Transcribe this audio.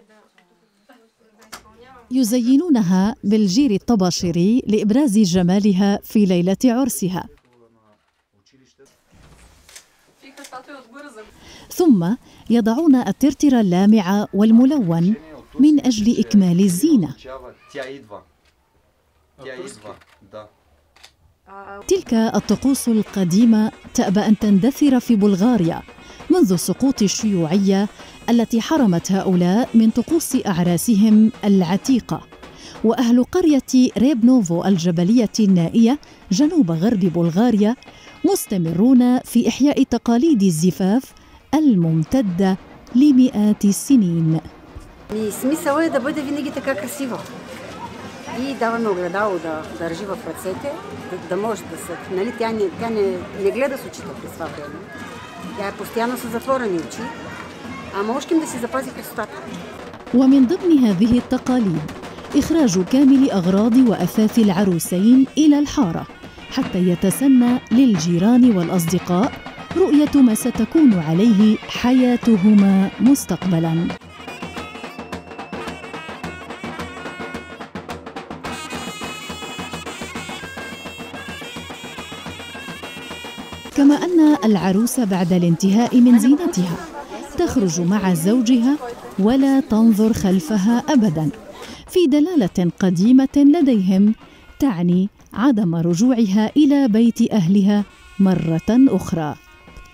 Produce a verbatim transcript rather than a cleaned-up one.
يزينونها بالجير الطباشيري لإبراز جمالها في ليلة عرسها. ثم يضعون الترتر اللامع والملون من أجل إكمال الزينة. تلك الطقوس القديمة تأبى أن تندثر في بلغاريا منذ سقوط الشيوعية التي حرمت هؤلاء من طقوس أعراسهم العتيقة. وأهل قرية ريبنوفو الجبلية النائية جنوب غرب بلغاريا مستمرون في إحياء تقاليد الزفاف الممتدة لمئات السنين. Смисъл е да бъде винаги така красиво. И даваме огледало да държи в ръцете, да, да може да се, нали, тя, не, тя не, не гледа с очите през това време. Тя е постоянно с затворени очи, а можем да си запази красотата. ومن ضمن هذه التقاليد إخراج كامل أغراض وأثاث العروسين إلى الحارة حتى يتسنى للجيران والأصدقاء رؤية ما ستكون عليه حياتهما مستقبلاً. كما أن العروس بعد الانتهاء من زينتها تخرج مع زوجها ولا تنظر خلفها أبداً، في دلالة قديمة لديهم تعني عدم رجوعها إلى بيت أهلها مرة أخرى.